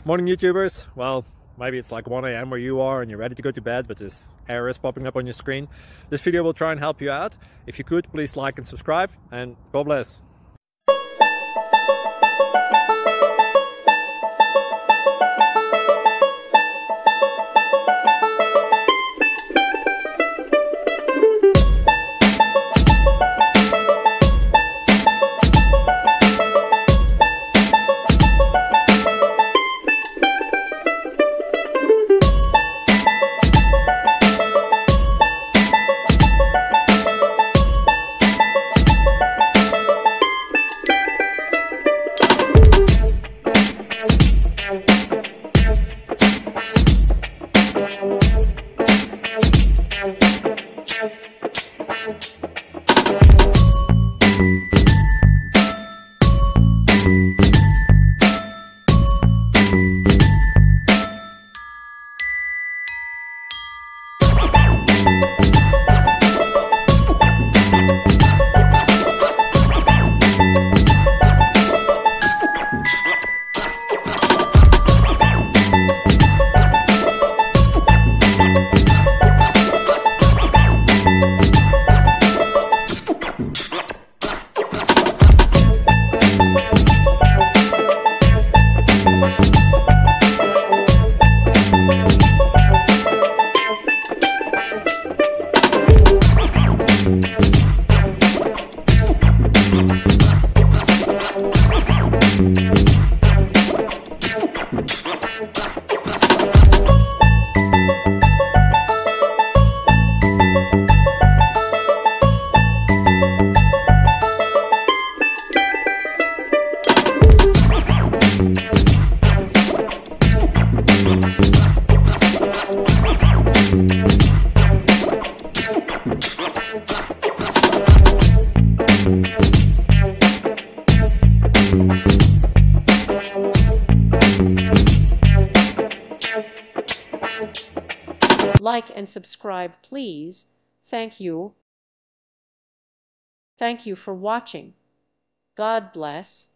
Morning YouTubers. Well, maybe it's like 1 a.m. where you are and you're ready to go to bed, but this error is popping up on your screen. This video will try and help you out. If you could, please like and subscribe, and God bless. Like and subscribe, please. Thank you. Thank you for watching. God bless.